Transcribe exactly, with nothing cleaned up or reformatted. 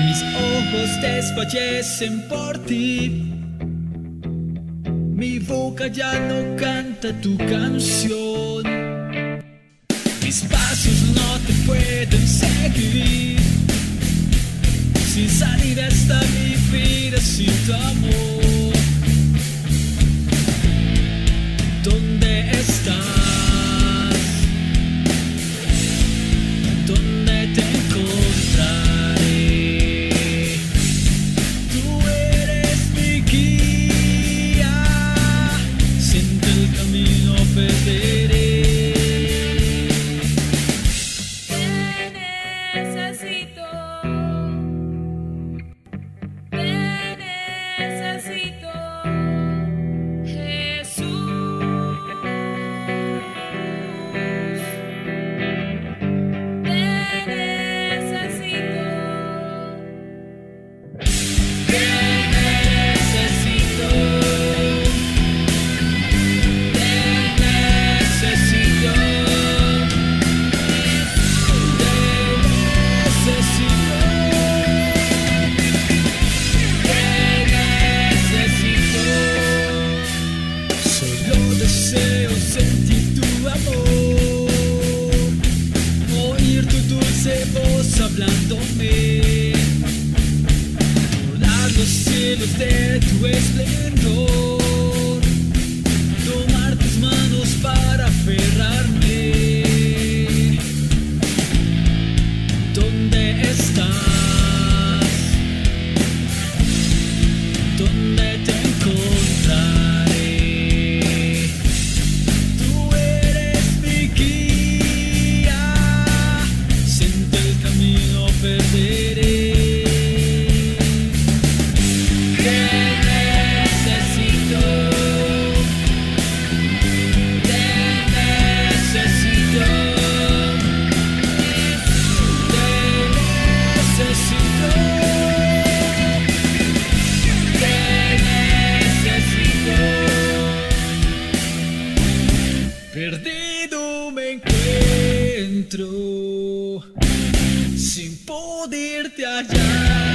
Mis ojos desfallecen por ti. Mi boca ya no canta tu canción. Mis pasos no te pueden seguir. Sin salida está mi vida sin tu amor. ¿Dónde estás? ¿Dónde te encontraré? Tú eres mi guía. Siento el camino perderé. Deseo sentir tu amor, oír tu dulce voz hablándome, volar los cielos de tu esplendor, tomar tus manos para aferrarme. ¿Dónde estás? ¿Dónde te encontraré? Perderé. Te necesito, te necesito, te necesito, te necesito. Perdido me encuentro sin poderte hallar.